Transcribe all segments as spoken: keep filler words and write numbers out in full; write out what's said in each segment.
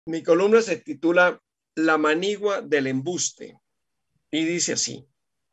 Mi columna se titula La manigua del embuste y dice así: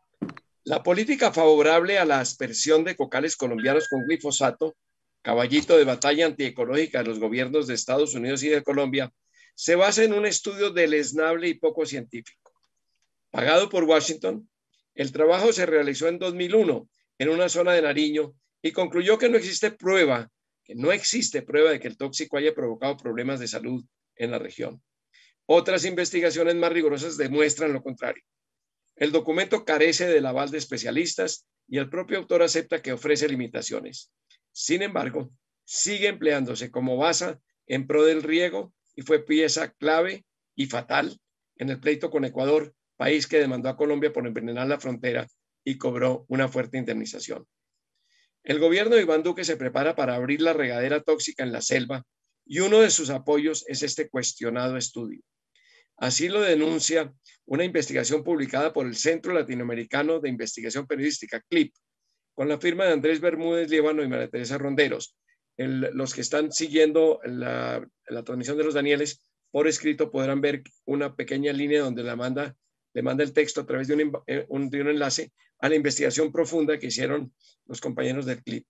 la política favorable a la aspersión de cocales colombianos con glifosato, caballito de batalla antiecológica de los gobiernos de Estados Unidos y de Colombia, se basa en un estudio deleznable y poco científico. Pagado por Washington, el trabajo se realizó en dos mil uno en una zona de Nariño y concluyó que no existe prueba, que no existe prueba de que el tóxico haya provocado problemas de salud en la región. Otras investigaciones más rigurosas demuestran lo contrario. El documento carece del aval de especialistas y el propio autor acepta que ofrece limitaciones. Sin embargo, sigue empleándose como base en pro del riego y fue pieza clave y fatal en el pleito con Ecuador, país que demandó a Colombia por envenenar la frontera y cobró una fuerte indemnización. El gobierno de Iván Duque se prepara para abrir la regadera tóxica en la selva y uno de sus apoyos es este cuestionado estudio. Así lo denuncia una investigación publicada por el Centro Latinoamericano de Investigación Periodística, C L I P, con la firma de Andrés Bermúdez Líbano y María Teresa Ronderos. El, los que están siguiendo la, la transmisión de los Danieles por escrito podrán ver una pequeña línea donde la manda, le manda el texto a través de un, un, de un enlace a la investigación profunda que hicieron los compañeros del C L I P.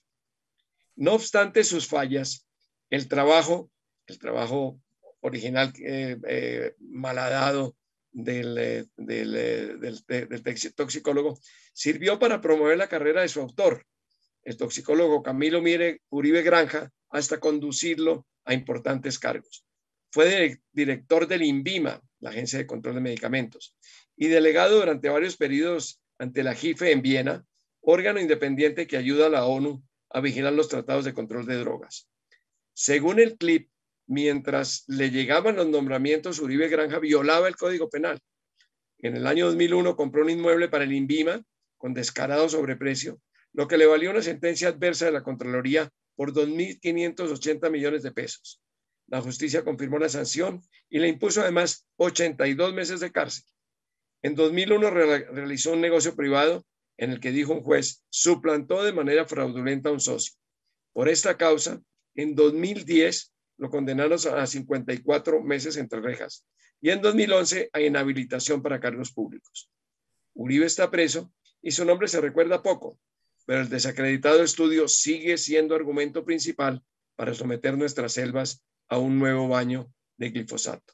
No obstante sus fallas, el trabajo, el trabajo original eh, eh, malhadado del, eh, del, eh, del, del toxicólogo sirvió para promover la carrera de su autor, el toxicólogo Camilo Mire Uribe Granja, hasta conducirlo a importantes cargos. Fue director del INVIMA, la Agencia de Control de Medicamentos, y delegado durante varios periodos ante la J I F E en Viena, órgano independiente que ayuda a la ONU a vigilar los tratados de control de drogas. Según el C L I P, mientras le llegaban los nombramientos, Uribe Granja violaba el Código Penal. En el año dos mil uno compró un inmueble para el INVIMA con descarado sobreprecio, lo que le valió una sentencia adversa de la Contraloría por dos mil quinientos ochenta millones de pesos. La justicia confirmó la sanción y le impuso además ochenta y dos meses de cárcel. En dos mil uno re realizó un negocio privado en el que, dijo un juez, suplantó de manera fraudulenta a un socio. Por esta causa, en dos mil diez lo condenaron a cincuenta y cuatro meses entre rejas y en dos mil once a inhabilitación para cargos públicos. Uribe está preso y su nombre se recuerda poco, pero el desacreditado estudio sigue siendo argumento principal para someter nuestras selvas a un nuevo baño de glifosato.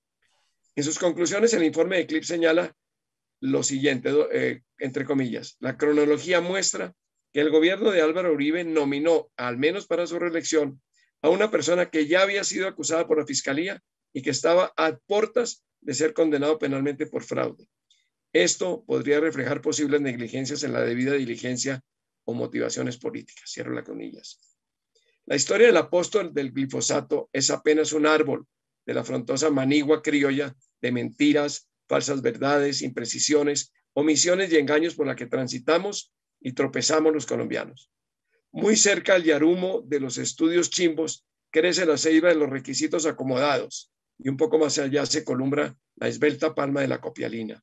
En sus conclusiones, el informe de C L I P señala lo siguiente, eh, entre comillas: la cronología muestra que el gobierno de Álvaro Uribe nominó, al menos para su reelección, a una persona que ya había sido acusada por la fiscalía y que estaba a puertas de ser condenado penalmente por fraude. Esto podría reflejar posibles negligencias en la debida diligencia o motivaciones políticas. Cierro las comillas. La historia del apóstol del glifosato es apenas un árbol de la frondosa manigua criolla de mentiras, falsas verdades, imprecisiones, omisiones y engaños por la que transitamos y tropezamos los colombianos. Muy cerca al yarumo de los estudios chimbos crece la ceiba de los requisitos acomodados y un poco más allá se columbra la esbelta palma de la copialina.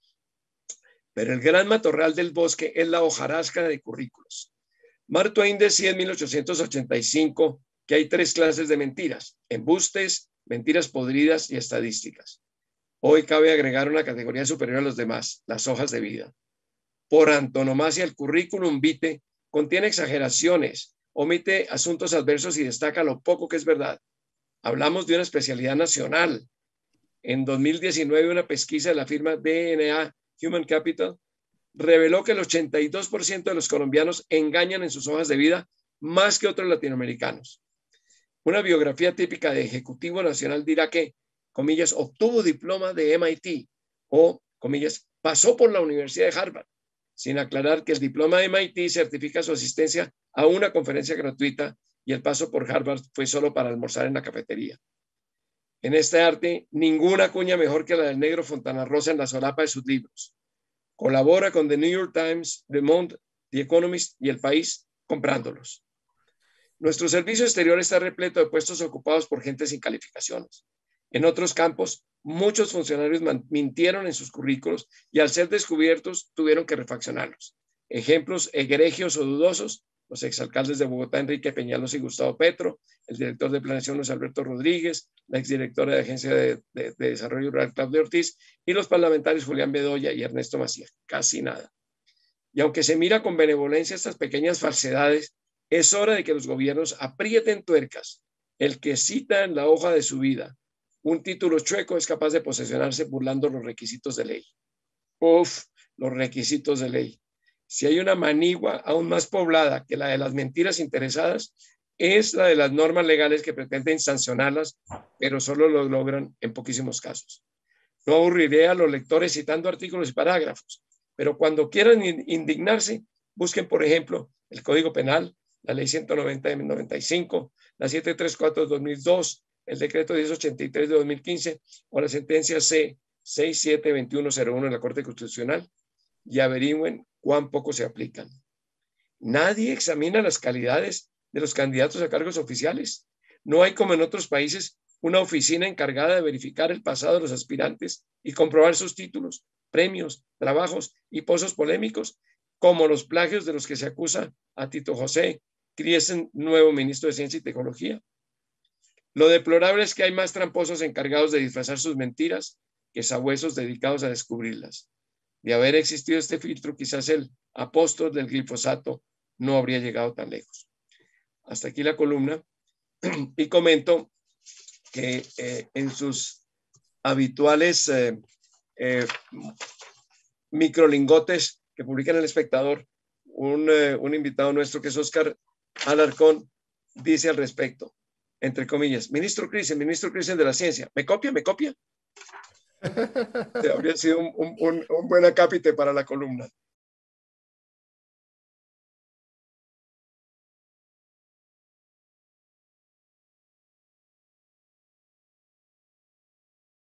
Pero el gran matorral del bosque es la hojarasca de currículos. Mark Twain decía en mil ochocientos ochenta y cinco que hay tres clases de mentiras: embustes, mentiras podridas y estadísticas. Hoy cabe agregar una categoría superior a los demás: las hojas de vida. Por antonomasia, el currículum vitae contiene exageraciones, omite asuntos adversos y destaca lo poco que es verdad. Hablamos de una especialidad nacional. En dos mil diecinueve, una pesquisa de la firma D N A Human Capital reveló que el ochenta y dos por ciento de los colombianos engañan en sus hojas de vida más que otros latinoamericanos. Una biografía típica de ejecutivo nacional dirá que, comillas, obtuvo diploma de M I T o, comillas, pasó por la Universidad de Harvard, sin aclarar que el diploma de M I T certifica su asistencia a una conferencia gratuita y el paso por Harvard fue solo para almorzar en la cafetería. En este arte, ninguna cuña mejor que la del negro Fontana Rosa en la solapa de sus libros. Colabora con The New York Times, Le Monde, The Economist y El País comprándolos. Nuestro servicio exterior está repleto de puestos ocupados por gente sin calificaciones. En otros campos, muchos funcionarios mintieron en sus currículos y al ser descubiertos tuvieron que refaccionarlos. Ejemplos egregios o dudosos los exalcaldes de Bogotá, Enrique Peñalosa y Gustavo Petro, el director de planeación, Luis Alberto Rodríguez, la exdirectora de Agencia de, de, de Desarrollo Rural, Claudia Ortiz, y los parlamentarios Julián Bedoya y Ernesto Macías. Casi nada. Y aunque se mira con benevolencia estas pequeñas falsedades, es hora de que los gobiernos aprieten tuercas. El que cita en la hoja de su vida un título chueco es capaz de posesionarse burlando los requisitos de ley. Uf, los requisitos de ley. Si hay una manigua aún más poblada que la de las mentiras interesadas, es la de las normas legales que pretenden sancionarlas, pero solo lo logran en poquísimos casos. No aburriré a los lectores citando artículos y parágrafos, pero cuando quieran indignarse, busquen, por ejemplo, el Código Penal, la Ley ciento noventa de noventa y cinco, la setecientos treinta y cuatro de dos mil dos, el Decreto diez ochenta y tres de dos mil quince o la sentencia C sesenta y siete veintiuno cero uno de la Corte Constitucional y averigüen cuán poco se aplican. Nadie examina las calidades de los candidatos a cargos oficiales. No hay, como en otros países, una oficina encargada de verificar el pasado de los aspirantes y comprobar sus títulos, premios, trabajos y pozos polémicos, como los plagios de los que se acusa a Tito José Criesen, nuevo ministro de Ciencia y Tecnología. Lo deplorable es que hay más tramposos encargados de disfrazar sus mentiras que sabuesos dedicados a descubrirlas. De haber existido este filtro, quizás el apóstol del glifosato no habría llegado tan lejos. Hasta aquí la columna y comento que eh, en sus habituales eh, eh, microlingotes que publica en El Espectador, un, eh, un invitado nuestro que es Oscar Alarcón dice al respecto, entre comillas, ministro Cristian, ministro Cristian de la Ciencia, ¿me copia? ¿Me copia? Habría sido un, un, un buen acápite para la columna.